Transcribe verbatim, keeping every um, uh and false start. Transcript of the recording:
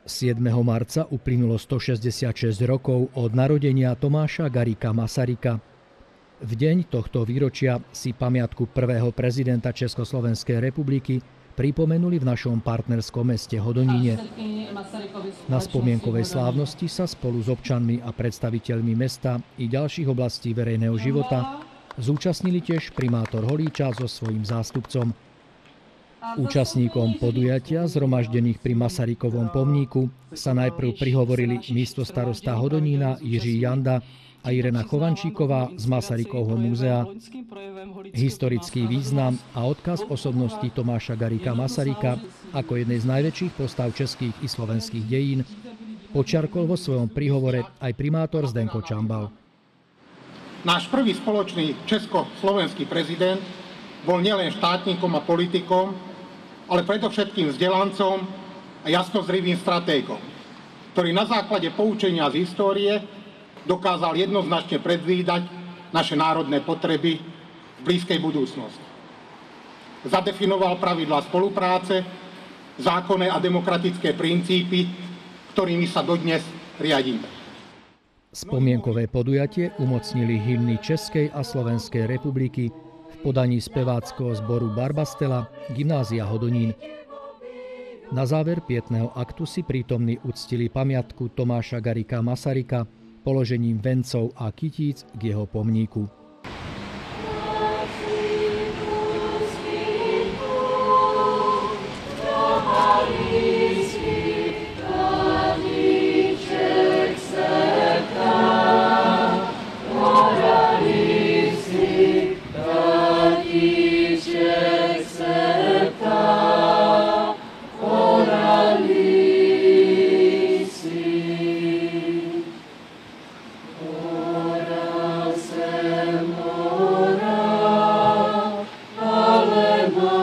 siedmeho marca uplynulo stošesťdesiatšesť rokov od narodenia Tomáša Garrigua Masaryka. V deň tohto výročia si pamiatku prvého prezidenta Československej republiky pripomenuli v našom partnerskom meste Hodoníne. Na spomienkovej slávnosti sa spolu s občanmi a predstaviteľmi mesta i ďalších oblastí verejného života zúčastnili tiež primátor Holíča so svojím zástupcom. Účastníkom podujatia zhromaždených pri Masarykovom pomníku sa najprv prihovorili místostarosta Hodonína Jiří Janda a Irena Chovančíková z Masarykovho múzea. Historický význam a odkaz osobnosti Tomáša Garrigua Masaryka ako jednej z najväčších postav českých i slovenských dejín podčiarkol vo svojom príhovore aj primátor Zdenko Čambal. Náš prvý spoločný československý prezident bol nielen štátnikom a politikom, ale predovšetkým vzdelancom a jasnozrivým stratégom, ktorý na základe poučenia z histórie dokázal jednoznačne predvídať naše národné potreby v blízkej budúcnosti. Zadefinoval pravidlá spolupráce, zákonné a demokratické princípy, ktorými sa dodnes riadíme. Spomienkové podujatie umocnili hymny Českej a Slovenskej republiky v podaní speváckeho zboru Barbastela Gymnázia Hodonín. Na záver pietného aktu si prítomní uctili pamiatku Tomáša Garrigua Masaryka položením vencov a kytíc k jeho pomníku. Ora, ora, ora,